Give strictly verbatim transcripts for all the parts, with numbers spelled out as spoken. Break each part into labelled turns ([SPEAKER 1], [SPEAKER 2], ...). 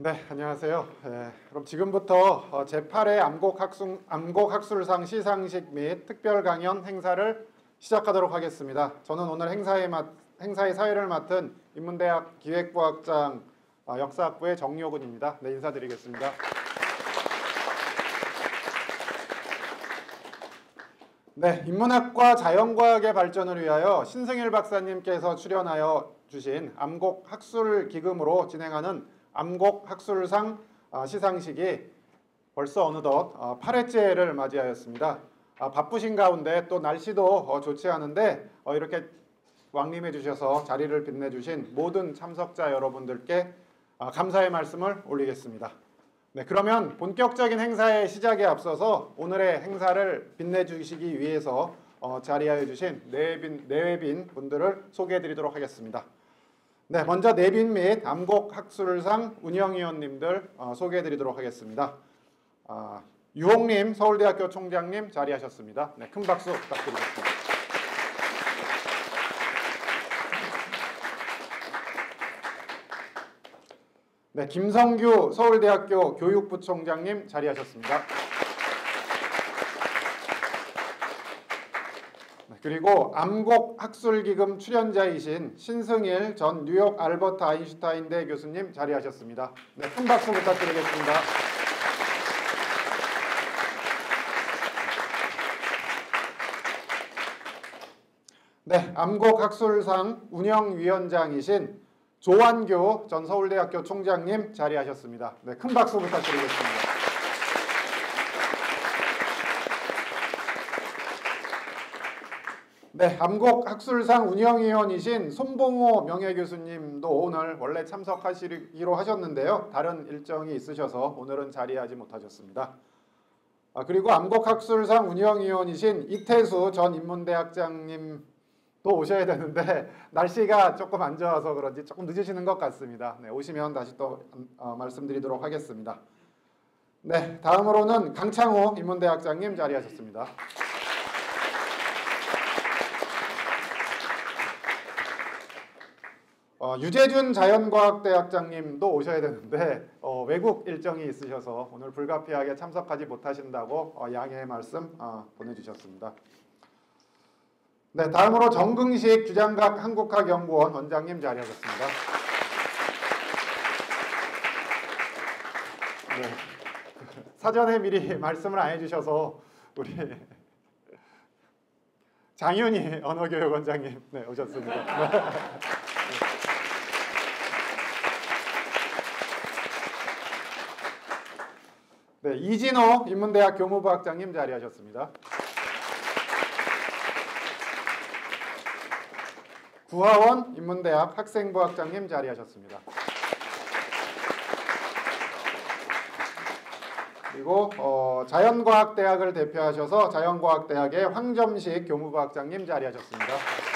[SPEAKER 1] 네, 안녕하세요. 네, 그럼 지금부터 제팔 회 암곡학술, 암곡학술상 시상식 및 특별 강연 행사를 시작하도록 하겠습니다. 저는 오늘 행사의, 맡, 행사의 사회를 맡은 인문대학 기획부학장 역사학부의 정효근입니다. 네, 인사드리겠습니다. 네, 인문학과 자연과학의 발전을 위하여 신승일 박사님께서 출연하여 주신 암곡학술기금으로 진행하는 암곡학술상 시상식이 벌써 어느덧 팔 회째를 맞이하였습니다. 바쁘신 가운데 또 날씨도 좋지 않은데 이렇게 왕림해 주셔서 자리를 빛내주신 모든 참석자 여러분들께 감사의 말씀을 올리겠습니다. 네, 그러면 본격적인 행사의 시작에 앞서서 오늘의 행사를 빛내주시기 위해서 자리하여 주신 내외빈, 내외빈 분들을 소개해 드리도록 하겠습니다. 네, 먼저 내빈 및 암곡학술상 운영위원님들 어, 소개해드리도록 하겠습니다. 아, 유홍님 서울대학교 총장님 자리하셨습니다. 네, 큰 박수 부탁드리겠습니다. 네, 김성규 서울대학교 교육부총장님 자리하셨습니다. 그리고 암곡학술기금 출연자이신 신승일 전 뉴욕 알버트 아인슈타인대 교수님 자리하셨습니다. 네, 큰 박수 부탁드리겠습니다. 네, 암곡학술상 운영위원장이신 조완교 전 서울대학교 총장님 자리하셨습니다. 네, 큰 박수 부탁드리겠습니다. 네, 암곡학술상 운영위원이신 손봉호 명예교수님도 오늘 원래 참석하시기로 하셨는데요. 다른 일정이 있으셔서 오늘은 자리하지 못하셨습니다. 아, 그리고 암곡학술상 운영위원이신 이태수 전 인문대학장님도 오셔야 되는데 날씨가 조금 안 좋아서 그런지 조금 늦으시는 것 같습니다. 네, 오시면 다시 또 어, 말씀드리도록 하겠습니다. 네, 다음으로는 강창호 인문대학장님 자리하셨습니다. 어, 유재준 자연과학대학장님도 오셔야 되는데 어, 외국 일정이 있으셔서 오늘 불가피하게 참석하지 못하신다고 어, 양해의 말씀 어, 보내주셨습니다. 네, 다음으로 정긍식 규장각 한국학연구원 원장님 자리하셨습니다. 네, 사전에 미리 말씀을 안 해주셔서 우리 장윤희 언어교육원장님 네, 오셨습니다. 네, 이진호 인문대학 교무부학장님 자리하셨습니다. 구하원 인문대학 학생부학장님 자리하셨습니다. 그리고 어, 자연과학대학을 대표하셔서 자연과학대학의 황점식 교무부학장님 자리하셨습니다.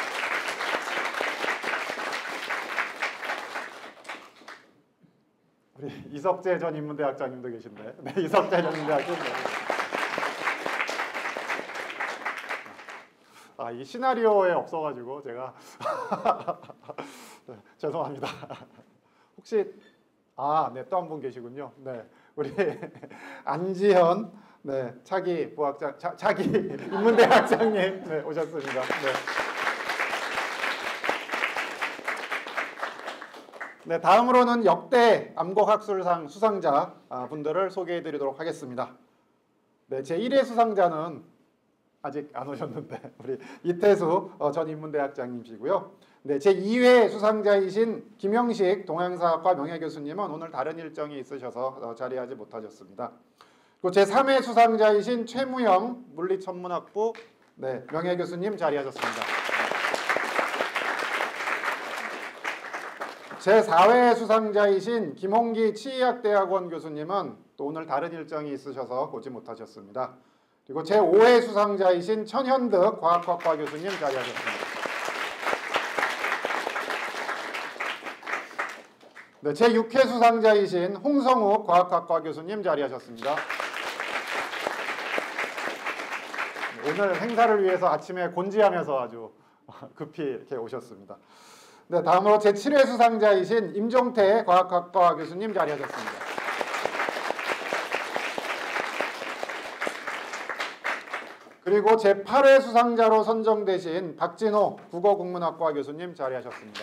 [SPEAKER 1] 우리 이석재 전 인문대학장님도 계신데, 네, 이석재 전 인문대학장님. 아, 이 시나리오에 없어가지고 제가 네, 죄송합니다. 혹시 아, 네, 또 한 분 계시군요. 네, 우리 안지현 네, 차기 부학장, 차, 차기 인문대학장님 네, 오셨습니다. 네. 네, 다음으로는 역대 암곡학술상 수상자 분들을 소개해 드리도록 하겠습니다. 네, 제일 회 수상자는 아직 안 오셨는데 우리 이태수 전 인문대학장님이시고요. 네, 제이 회 수상자이신 김영식 동양사학과 명예교수님은 오늘 다른 일정이 있으셔서 자리하지 못하셨습니다. 그리고 제삼 회 수상자이신 최무영 물리천문학부 네, 명예교수님 자리하셨습니다. 제사 회 수상자이신 김홍기 치의학대학원 교수님은 또 오늘 다른 일정이 있으셔서 오지 못하셨습니다. 그리고 제오 회 수상자이신 천현득 과학학과 교수님 자리하셨습니다. 네, 제육 회 수상자이신 홍성욱 과학학과 교수님 자리하셨습니다. 오늘 행사를 위해서 아침에 곤지하면서 아주 급히 이렇게 오셨습니다. 네, 다음으로 제칠 회 수상자이신 임종태 과학학과 교수님 자리하셨습니다. 그리고 제팔 회 수상자로 선정되신 박진호 국어국문학과 교수님 자리하셨습니다.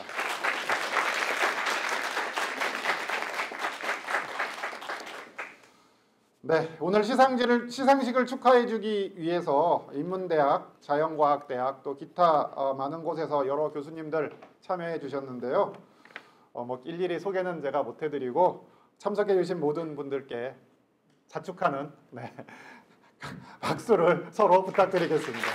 [SPEAKER 1] 네, 오늘 시상지를, 시상식을 축하해주기 위해서 인문대학, 자연과학대학, 또 기타 어, 많은 곳에서 여러 교수님들 참여해 주셨는데요. 어, 뭐 일일이 소개는 제가 못 해드리고 참석해 주신 모든 분들께 자축하는 네, 박수를 서로 부탁드리겠습니다.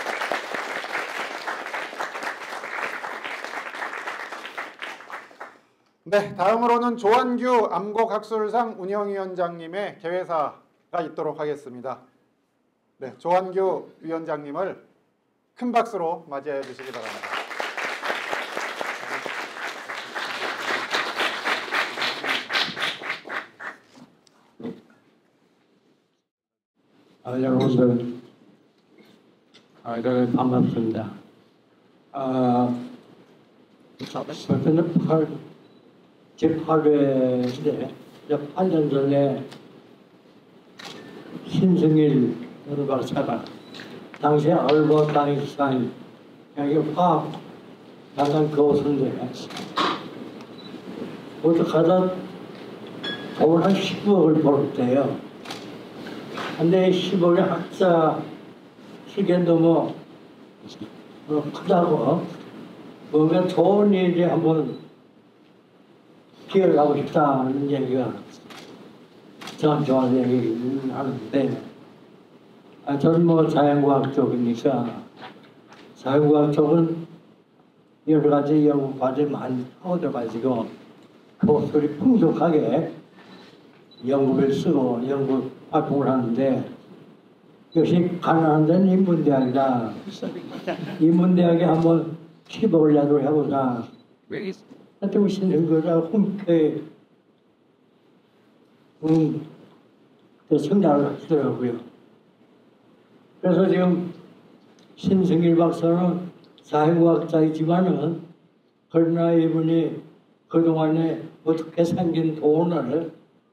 [SPEAKER 1] 네, 다음으로는 조한규 암곡학술상 운영위원장님의 개회사가 있도록 하겠습니다. 네, 조한규 위원장님을 큰 박수로 맞이해 주시기 바랍니다.
[SPEAKER 2] 아, 여러분들, 아, 여러분 반갑습니다. 아, 저는 제팔 회인데 팔 년 전에 신승일 박사가 당시에 얼버트 아인슈타인 여기 화학 약간 교수인데 어떻게 하다 돈을 한 십억을 벌었대요. 근데 십억의 학사 시기에 너무 어, 크다고 뭔가 좋은 일이 한번 기회를 하고 싶다는 얘기가 참 좋아하는 얘기를 하는데 아, 저는 뭐 자연과학 쪽이니까 자연과학 쪽은 여러 가지 연구 과정이 많이 얻어가지고 교수들이 풍족하게 연구를 쓰고 연구 활동을 하는데 역시 가난한 데는 인문대학이다. 인문대학에 한번 십억을 내도록 해보자. 하여튼 오시는 거라 홈페이지에 음, 성장을 하시더라고요. 그래서 지금 신승일 박사는 자연과학자이지만은 그러나 이분이 그동안에 어떻게 생긴 돈을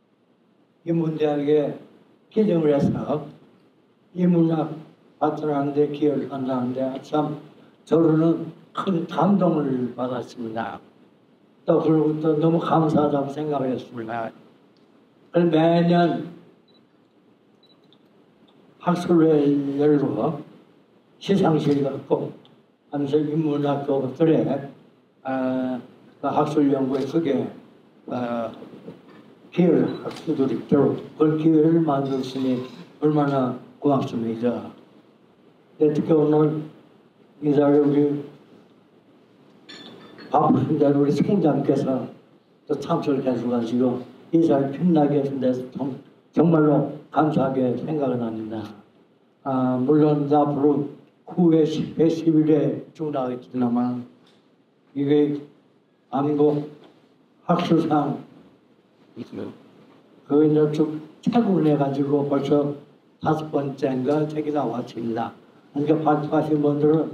[SPEAKER 2] 인문대학에 기증을 해서 인문학 발전하는 데 기여를 한다는데 참 저로는 큰 감동을 받았습니다. 또 그리고 또 너무 감사하다고 생각을 했습니다. 그래서 매년 학술회를 열고 시상식을 갖고 하면서 인문학 교수들의 어, 학술 연구에 크게 어, 기회를 할 수도 있도록 그런 기회를 만들었으니 얼마나 고맙습니다. 특히 오늘 이 자리에 우리 바쁘신데 우리 총장께서 또 참석을 해주가지고 이 자리 빛나게 해준 데서 정말로 감사하게 생각을 합니다. 아, 물론 앞으로 구 회, 십 회, 십일 회 쭉 나가겠지만 이게 암곡 학술상 그 이제 쭉 착을 해가지고 벌써 다섯 번째인가 책이 나왔습니다. 그러니까 발표하신 분들은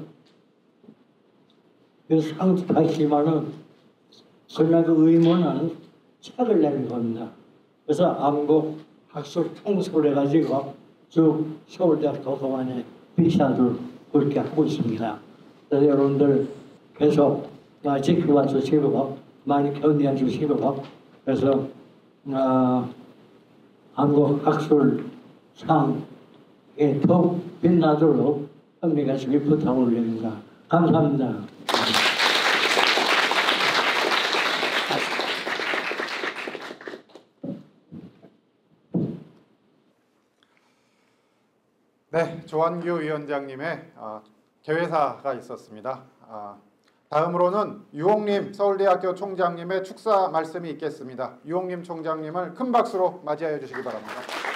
[SPEAKER 2] 그 상식하시지만은 그러나 그 의무는 책을 내는 겁니다. 그래서 암곡 학술 통솔을 해가지고 쭉 서울대학 도서관에 비시하도록 그렇게 하고 있습니다. 그래서 여러분들 계속 지켜봐 주시고 많이 견디해 주시고 그래서 어, 암곡 학술상에 더욱 빛나도록 협력하시기 부탁을 올립니다. 감사합니다.
[SPEAKER 1] 네, 조한규 위원장님의 어, 개회사가 있었습니다. 어, 다음으로는 유홍림 서울대학교 총장님의 축사 말씀이 있겠습니다. 유홍림 총장님을 큰 박수로 맞이하여 주시기 바랍니다.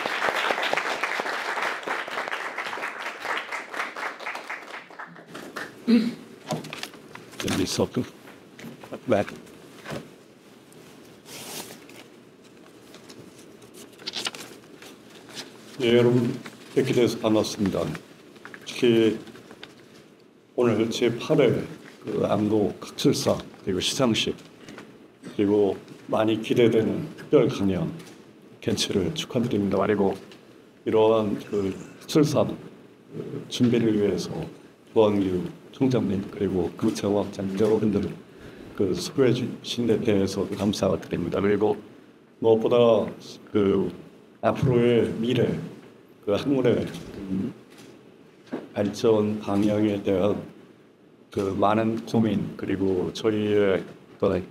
[SPEAKER 3] 예, 여러분 뵙게 돼서 반갑습니다. 특히 오늘 제팔 회 그 암곡 학술상 그리고 시상식, 그리고 많이 기대되는 특별 강연 개최를 축하드립니다. 그리고 이러한 그 학술상 그 준비를 위해서 조한규 총장님 그리고 그 정학장 여러분들 그 수고해 주신 데 대해서 감사드립니다. 그리고 무엇보다 그 앞으로의 미래 그 학문의 그 발전 방향에 대한 그 많은 고민 그리고 저희의 어떤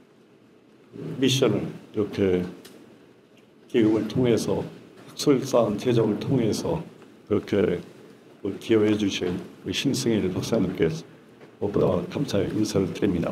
[SPEAKER 3] 미션을 이렇게 기금을 통해서 학술상 재정을 통해서 그렇게 기여해 주신 신승일 박사님께 무엇보다 감사의 인사를 드립니다.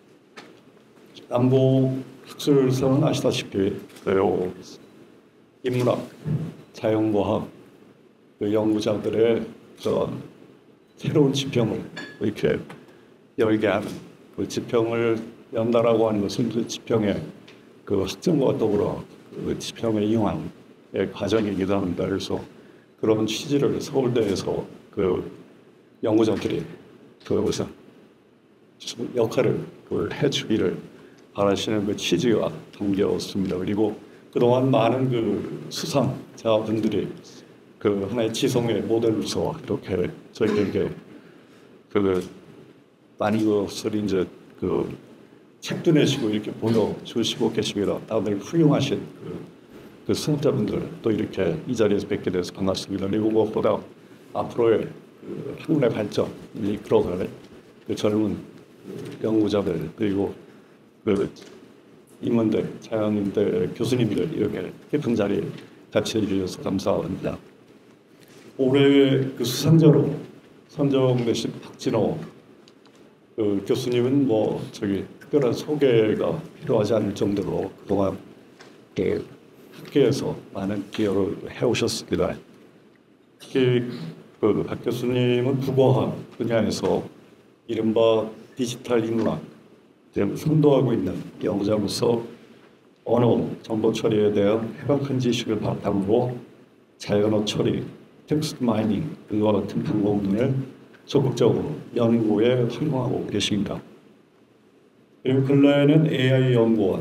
[SPEAKER 3] 남북 학술상 아시다시피 그 인문학, 자연과학 그 연구자들의 그런 새로운 지평을 이렇게 열게 하는 그 지평을 연다라고 하는 것은 그 지평의 그 학점과 더불어 그 지평의 이용의 과정이기도 합니다. 그래서 그런 취지를 서울대에서 그 연구자들이 그것을 역할을 그 해주기를 바라시는 그 취지가 담겼습니다. 그리고 그동안 많은 그 수상자분들이 그 하나의 지성의 모델로서 이렇게 저희에게 그 많이 그것을 이제 그 책도 내시고 이렇게 보여주시고 계십니다. 다들 훌륭하신 그, 그 수상자분들 또 이렇게 이 자리에서 뵙게 돼서 반갑습니다. 그리고 무엇보다 앞으로의 그 학문의 발전이 이끌어갈 그 젊은 연구자들 그리고 그 임원들, 자연인들, 교수님들 이렇게 깊은 자리에 같이 해주셔서 감사합니다. 올해 그 수상자로 선정되신 박진호 그 교수님은 뭐 저기 특별한 소개가 필요하지 않을 정도로 그동안 그 학계에서 많은 기여를 해오셨습니다. 특히 그박 교수님은 국어학 분야에서 이른바 디지털 인문학 선도하고 있는 연구자로서 언어 정보 처리에 대한 해박한 지식을 바탕으로 자연어 처리, 텍스트 마이닝 등과 같은 방법론을 적극적으로 연구에 활용하고 계십니다. 그리고 근래에는 에이아이 연구원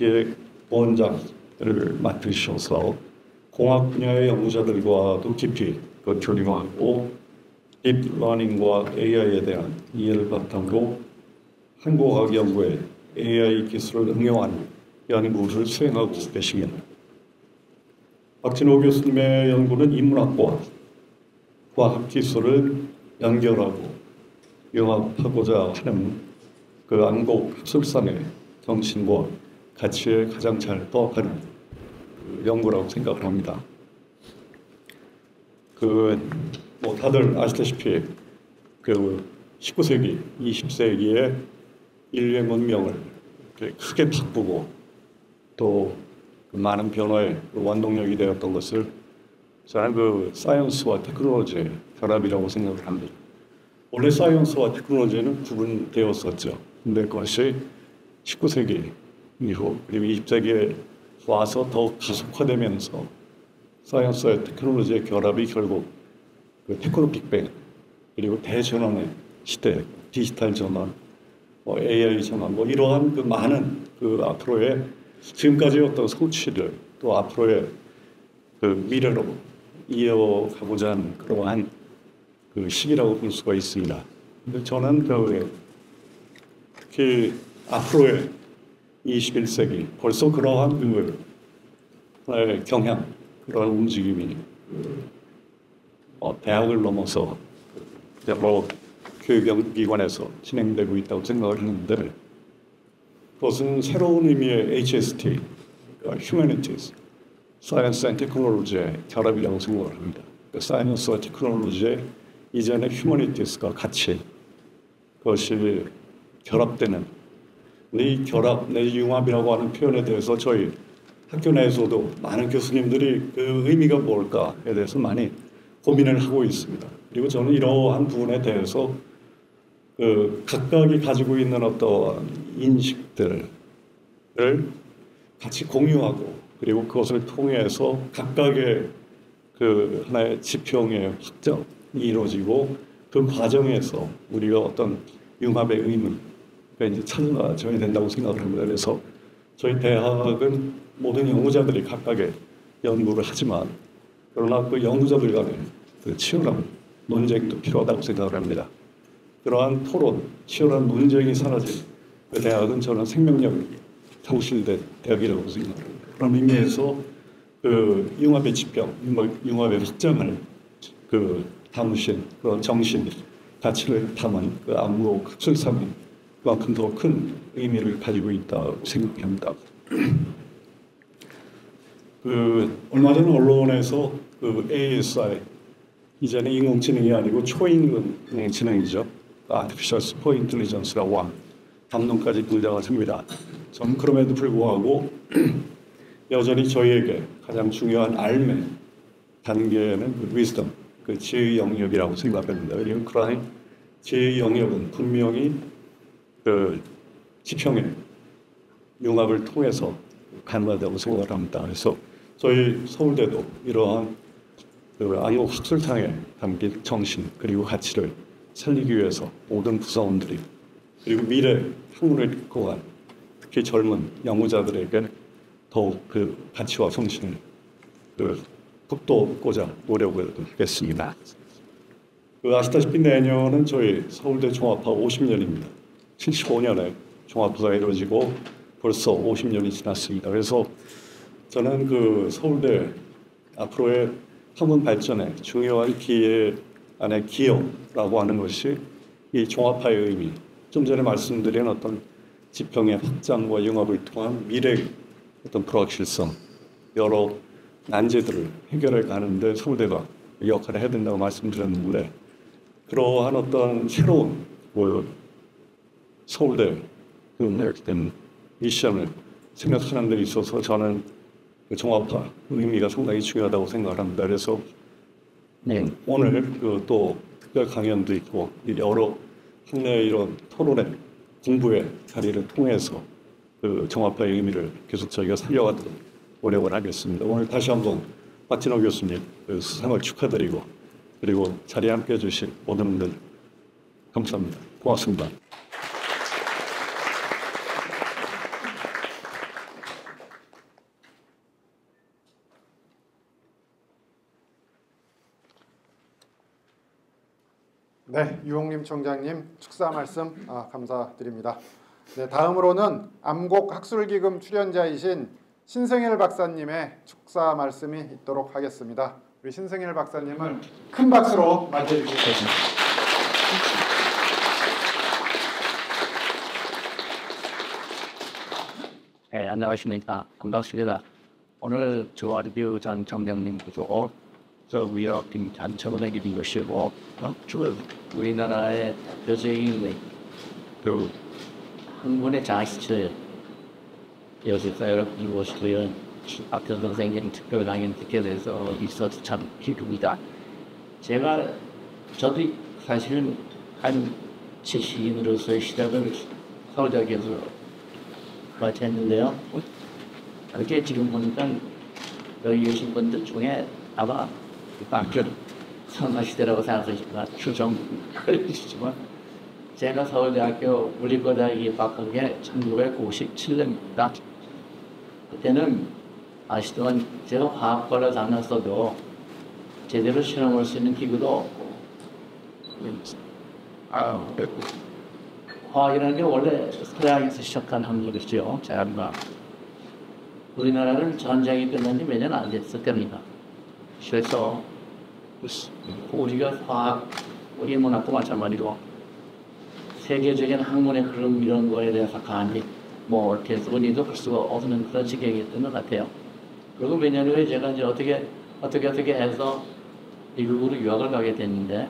[SPEAKER 3] 기획본장을 맡으셔서 공학 분야의 연구자들과도 깊이 그 교류하고 딥러닝과 에이아이에 대한 이해를 바탕으로 한국학 연구에 에이아이 기술을 응용하는 연구를 수행하고 계십니다. 박진호 교수님의 연구는 인문학과 과학기술을 연결하고 융합하고자 하는 그 안곡 학술상의 정신과 가치에 가장 잘 부합하는 그 연구라고 생각을 합니다. 그 뭐 다들 아시다시피 그 십구 세기, 이십 세기에 인류의 문명을 크게 바꾸고 또 많은 변화의 원동력이 되었던 것을 저는 그 사이언스와 테크놀로지의 결합이라고 생각을 합니다. 원래 사이언스와 테크놀로지는 구분되었었죠. 근데 그것이 십구 세기 이후 그리고 이십 세기에 와서 더욱 가속화되면서 사이언스와 테크놀로지의 결합이 결국 그 테크노 빅뱅 그리고 대전환의 시대, 디지털 전환, 뭐 에이아이 전환, 뭐 이러한 그 많은 그 앞으로의 지금까지의 어떤 성취를 또 앞으로의 그 미래로 이어가고자 하는 그러한 그 시기라고 볼 수가 있습니다. 근데 저는 그 특히 앞으로의 이십일 세기 벌써 그러한 그 경향, 그러한 움직임이 어, 대학을 넘어서 뭐 교육기관에서 진행되고 있다고 생각을 하는데 그것은 새로운 의미의 에이치에스티, Humanities, Science and Technology의 결합이라고 생각을 합니다. 사이언스와 테크놀로지의 이전의 Humanities가 같이 그것이 결합되는 이 결합, 내 융합이라고 하는 표현에 대해서 저희 학교 내에서도 많은 교수님들이 그 의미가 뭘까에 대해서 많이 고민을 하고 있습니다. 그리고 저는 이러한 부분에 대해서 그 각각이 가지고 있는 어떤 인식들을 같이 공유하고 그리고 그것을 통해서 각각의 그 하나의 지평의 확정이 이루어지고 그 과정에서 우리가 어떤 융합의 의미 그러니까 이제 찾아줘야 된다고 생각을 합니다. 그래서 저희 대학은 모든 연구자들이 각각의 연구를 하지만 그러나 그 연구자들 간의 그 치열한 논쟁도 필요하다고 생각을 합니다. 그러한 토론, 치열한 논쟁이 사라진 그 대학은 저는 생명력이 상실된 대학이라고 생각합니다. 그런 의미에서 그 융합의 지평, 융합의 확장을 그 담으신 그런 정신, 가치를 담은 그 암록 학술상이 그만큼 더 큰 의미를 가지고 있다고 생각합니다. 그 얼마 전 언론에서 그 에이에스아이 이제는 인공지능이 아니고 초인공지능이죠. Artificial Superintelligence라고 한 담론까지 등장을 합니다. 저는 그럼에도 불구하고 여전히 저희에게 가장 중요한 알매 단계는 그 wisdom, 그 지혜의 영역이라고 생각합니다. 그리고 그러한 지혜의 영역은 분명히 그 지평의 융합을 통해서 가능하다고 생각을 합니다. 그래서 저희 서울대도 이러한 그 안국 학술상에 담긴 정신 그리고 가치를 살리기 위해서 모든 구성원들이 그리고 미래 학문을 입고 간 특히 젊은 연구자들에게 더욱 그 가치와 정신을 그 북돋고자 노력을 하겠습니다. 그 아시다시피 내년은 저희 서울대 종합파 오십 년입니다. 칠십오 년에 종합파가 이루어지고 벌써 오십 년이 지났습니다. 그래서 저는 그 서울대 앞으로의 학문 발전에 중요한 기회 안에 기여라고 하는 것이 이 종합파의 의미, 좀 전에 말씀드린 어떤 지평의 확장과 융합을 통한 미래의 어떤 불확실성, 여러 난제들을 해결해 가는데 서울대가 역할을 해야 된다고 말씀드렸는데 그러한 어떤 새로운 뭐 서울대 그 미션을 생각하는 데 있어서 저는 그 종합파 의미가 상당히 중요하다고 생각을 합니다. 그래서 네. 오늘 그 또 특별 강연도 있고 여러 학내의 이런 토론회, 공부의 자리를 통해서 그 종합파의 의미를 계속 저희가 살려가도록 노력을 하겠습니다. 오늘 다시 한번 박진호 교수님 그 수상을 축하드리고 그리고 자리에 함께해 주신 모든 분들 감사합니다. 고맙습니다.
[SPEAKER 1] 네, 유홍림 총장님 축사 말씀 아, 감사드립니다. 네, 다음으로는 암곡 학술기금 출연자이신 신승일 박사님의 축사 말씀이 있도록 하겠습니다. 우리 신승일 박사님을 큰 박수로 맞이해주시겠습니다.
[SPEAKER 4] 네, 안녕하십니까. 반갑습니다. 오늘 조아르뷰 전 총장님께서 저 위협 단청을 해주신 것이고 우리나라의 대표적인 그 학문의 자식들 여기서 여러분이 모시고요. 학교 선생님 특별 강연 듣게 돼서 있어서 참 기쁩니다. 제가 저도 사실은 한 지식인으로서의 시작을 서울대학에서 마쳤는데요. 이렇게 지금 보니까 여기 계신 분들 중에 아마 학교 선사시대라고 생각하시지만 추정이시지만 제가 서울대학교 물리과대학에 입학한 게 천구백오십칠 년입니다. 그때는 아시던 제가 화학과를 다녔어도 제대로 실험할 수 있는 기구도 없고 화학이라는 게 원래 서양에서 시작한 학문이었죠. 제가 우리나라는 전쟁이 끝난 지 몇 년 안 됐을 때입니다. 그래서 우리가 화학, 우리 문학도 마찬가지로 세계적인 학문의 흐름 이런 거에 대해서 감히 뭐 이렇게 논의도 할 수가 없는 그런 지경이었던 것 같아요. 그리고 몇 년 후에 제가 이제 어떻게 어떻게 어떻게 해서 미국으로 유학을 가게 됐는데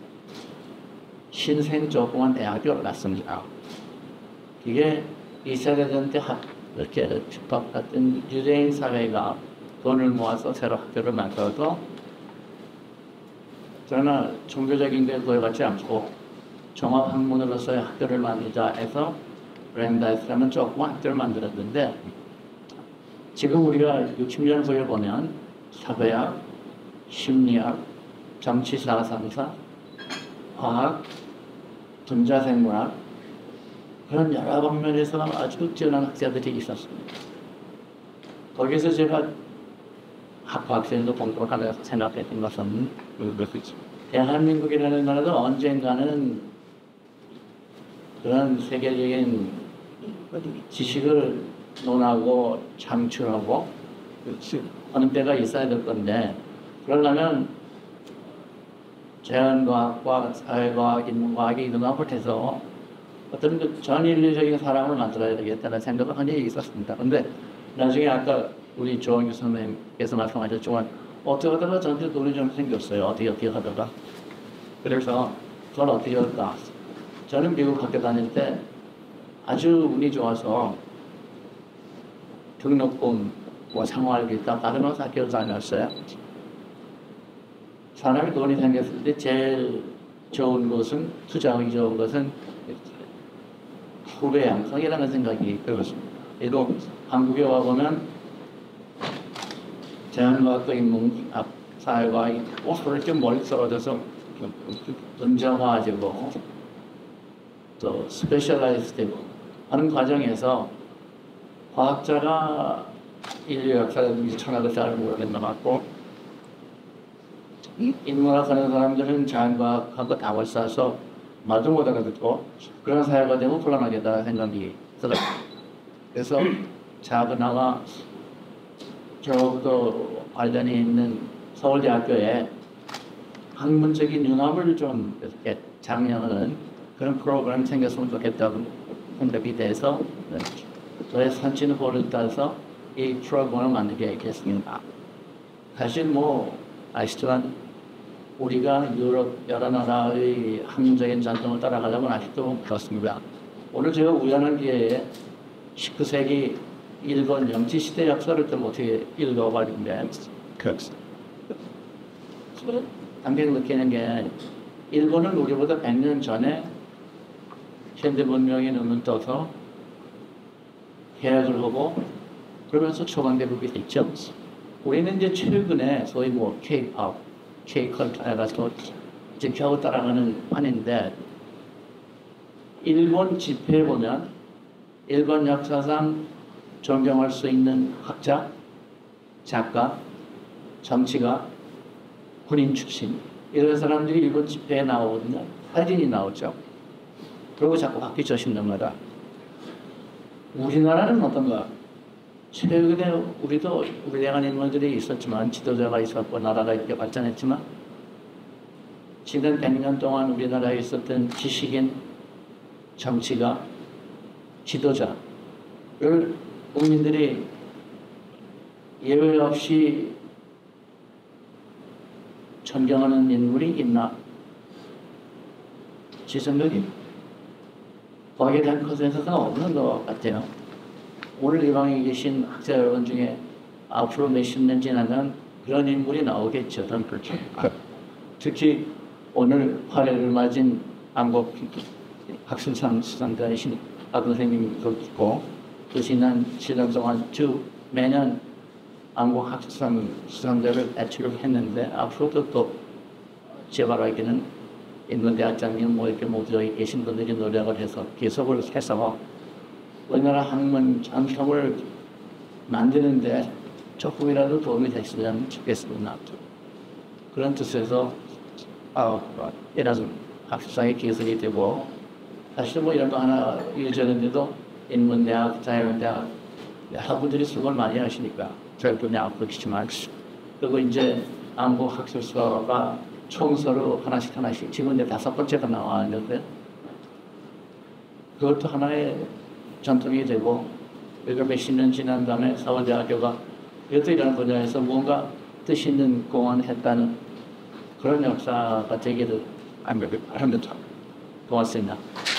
[SPEAKER 4] 신생 조그만 대학교를 갔습니다. 이게 이 차 대전 때 이렇게 집합했던 유대인 사회가 돈을 모아서 새로 학교를 만들어서 저는 종교적인 데 도여가지 않고 종합학문으로서의 학교를 만들자 해서 랜다이스라는 조그만 학교를 만들었는데 지금 우리가 육십 년 후에 보면 사회학, 심리학, 정치사상사, 화학, 분자생물학 그런 여러 방면에서 아주 뛰어난 학자들이 있었습니다. 거기서 제가 학부학생도 공부하면서 생각했던 것은 대한민국이라는 나라도 언젠가는 그런 세계적인 지식을 논하고 창출하고 하는 때가 있어야 될 건데, 그러려면 자연과학과 사회과학, 인문과학이 융합해서 어떤 그 전인류적인 사람을 만들어야 되겠다는 생각을 한 적이 있었습니다. 근데 나중에 아까 우리 조원규 선생님께서 말씀하셨지만 어떻게 하다가 저한테 돈이 좀 생겼어요. 어떻게 어떻게 하다가. 그래서 그건 어떻게 할까. 저는 미국 학교 다닐 때 아주 운이 좋아서 등록금과 생활비 딱 받으면서 학교를 다녔어요. 사람이 돈이 생겼을 때 제일 좋은 것은, 투자하기 좋은 것은 후배 양성이라는 생각이 들었습니다. 그리고 한국에 와보면 자연과학과 인문학, 사회과학이 오스를 좀 멀리 떨어져서 은정화되고 또 스페셜라이즈 되고 하는 과정에서 과학자가 인류 역사를 천하를 잘 모르겠는 것 같고, 인문학 하는 사람들은 자연과학하고 답을 싸서 말도 못 알아듣고 그런 사회가 되면 곤란하겠다는 생각이 들었어요. 그래서 작은아가 저도 관련이 있는 서울대학교에 학문적인 융합을 좀 이렇게 장려하는 그런 프로그램이 생겼으면 좋겠다고 생각이 돼서 저의 선진호를 따서 이 프로그램을 만들게 됐습니다. 사실 뭐 아시지만 우리가 유럽 여러 나라의 학문적인 전통을 따라가려면 아직도 그렇습니다. 오늘 제가 우연한 기회에 십구 세기 일본 영지시대 역사를 좀 어떻게 읽어봤는데 당연히 느끼는 게 일본은 우리보다 백 년 전에 현대 문명의 눈을 떠서 해약을 하고 그러면서 초강대국이 됐죠. 우리는 이제 최근에 소위 뭐 K-팝, K-컬처에 가서 이제 겨우 따라가는 판인데, 일본 집회에 보면 일본 역사상 존경할 수 있는 학자, 작가, 정치가, 군인 출신 이런 사람들이 일본 집회에 나오거든요. 사진이 나오죠. 그리고 자꾸 바퀴 젖힌단 말이야. 우리나라는 어떤가? 최근에 우리도 위대한 인물들이 있었지만, 지도자가 있었고 나라가 이렇게 발전했지만, 지난 백 년 동안 우리나라에 있었던 지식인, 정치가, 지도자를 국민들이 예외 없이 존경하는 인물이 있나? 제 생각이 거기에 대한 컨센서스가 없는 것 같아요. 오늘 이 방에 계신 학자 여러분 중에 앞으로 몇십 년 지나면 그런 인물이 나오겠죠. 저는 그렇죠. 특히 오늘 화례를 맞은 안국 학술상 수상자이신 박 선생님도 있고, 또 지난 칠 년 동안 쭉 매년 안국 학술상 수상자를 애초를 했는데, 앞으로도 또 제발 알기는 인문대학장님 뭐 이렇게 모두 여기 계신 분들이 노력을 해서 계속을 해서 우리나라 학문 전통을 만드는데 조금이라도 도움이 됐으면 좋겠습니다. 그런 뜻에서 아, 이런 학술상의 기술이 되고, 사실 뭐 이런 거 하나 유저는데도 인문대학, 자연대학 학부들이 수고를 많이 하시니까 저희도 앞으로 그렇지만, 그리고 이제 안보 학술서가 총서로 하나씩 하나씩 지금 이제 다섯 번째가 나왔는데, 그것도 하나의 전통이 되고, 그리고 몇십 년 지난 다음에 서울대학교가 이것도 이런 분야에서 뭔가 뜻 있는 공헌을 했다는 그런 역사가 되기를 바랍니다. 고맙습니다.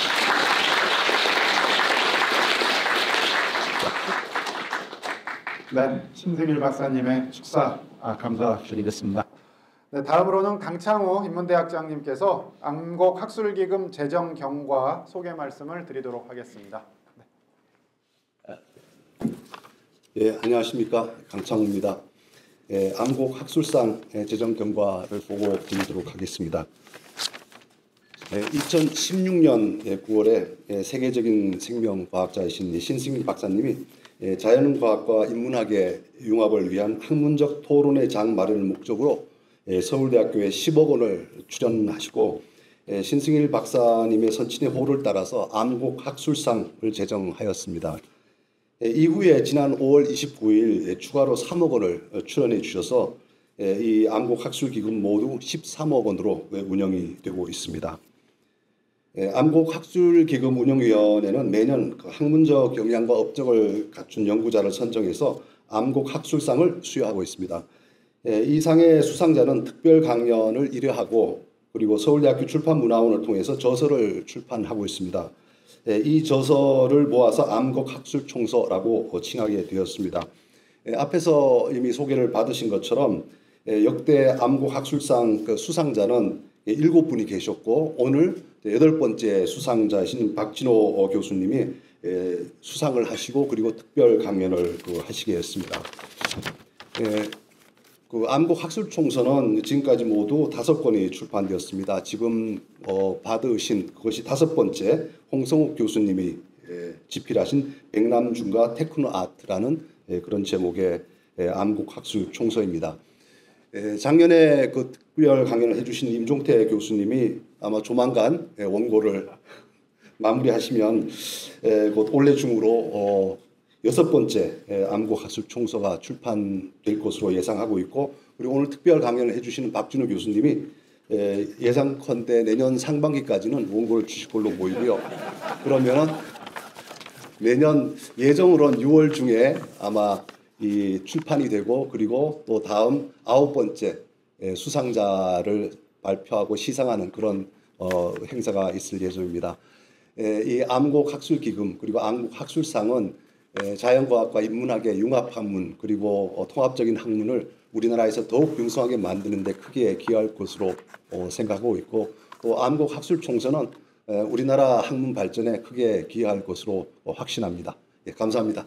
[SPEAKER 1] 네, 신승일 박사님의 축사 아, 감사드리겠습니다. 네, 다음으로는 강창호 인문대학장님께서 안국 학술기금 재정 경과 소개 말씀을 드리도록 하겠습니다. 네.
[SPEAKER 5] 예, 안녕하십니까, 강창호입니다. 예, 안국 학술상 재정 경과를 보고 드리도록 하겠습니다. 이천십육 년 구월에 세계적인 생명과학자이신 신승일 박사님이 자연과학과 인문학의 융합을 위한 학문적 토론의 장 마련을 목적으로 서울대학교에 십억 원을 출연하시고 신승일 박사님의 선친의 호를 따라서 암곡 학술상을 제정하였습니다. 이후에 지난 오월 이십구일 추가로 삼억 원을 출연해 주셔서 이 암곡 학술기금 모두 십삼억 원으로 운영이 되고 있습니다. 암곡 학술기금 운영위원회는 매년 학문적 역량과 업적을 갖춘 연구자를 선정해서 암곡 학술상을 수여하고 있습니다. 이 상의 수상자는 특별 강연을 일 회 하고 그리고 서울대학교 출판문화원을 통해서 저서를 출판하고 있습니다. 이 저서를 모아서 암곡 학술총서라고 칭하게 되었습니다. 앞에서 이미 소개를 받으신 것처럼 역대 암곡 학술상 그 수상자는 일곱 분이 계셨고 오늘 여덟 번째 수상자이신 박진호 교수님이 수상을 하시고 그리고 특별 강연을 하시게 했습니다. 그 암곡 학술총서는 지금까지 모두 다섯 권이 출판되었습니다. 지금 어, 받으신 그것이 다섯 번째 홍성욱 교수님이 에, 집필하신 백남준과 테크노 아트라는 에, 그런 제목의 에, 암곡 학술총서입니다. 에, 작년에 그 특별 강연을 해주신 임종태 교수님이 아마 조만간 에, 원고를 마무리하시면 에, 곧 올해 중으로 어, 여섯 번째 암곡 학술 총서가 출판될 것으로 예상하고 있고 그리고 오늘 특별 강연을 해주시는 박진우 교수님이 예상컨대 내년 상반기까지는 원고를 주실 걸로 보이고요. 그러면 내년 예정으로는 유월 중에 아마 이 출판이 되고 그리고 또 다음 아홉 번째 수상자를 발표하고 시상하는 그런 어, 행사가 있을 예정입니다. 이 암곡 학술기금 그리고 암곡 학술상은 자연과학과 인문학의 융합학문 그리고 통합적인 학문을 우리나라에서 더욱 융성하게 만드는 데 크게 기여할 것으로 생각하고 있고 또 암곡 학술총서는 우리나라 학문 발전에 크게 기여할 것으로 확신합니다. 예, 감사합니다.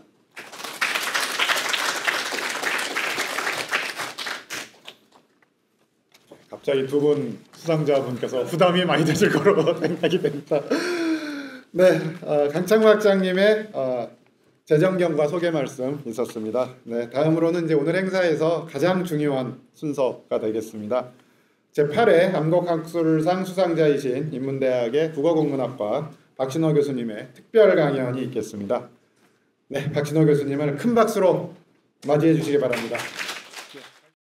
[SPEAKER 1] 갑자기 두 분 수상자분께서 부담이 많이 되실 거로 생각이 됩니다. 네, 어, 강창구 학장님의 어, 재정경과 소개 말씀 있었습니다. 네, 다음으로는 이제 오늘 행사에서 가장 중요한 순서가 되겠습니다. 제팔 회 암곡학술상 수상자이신 인문대학의 국어국문학과 박진호 교수님의 특별 강연이 있겠습니다. 네, 박진호 교수님을 큰 박수로 맞이해 주시기 바랍니다.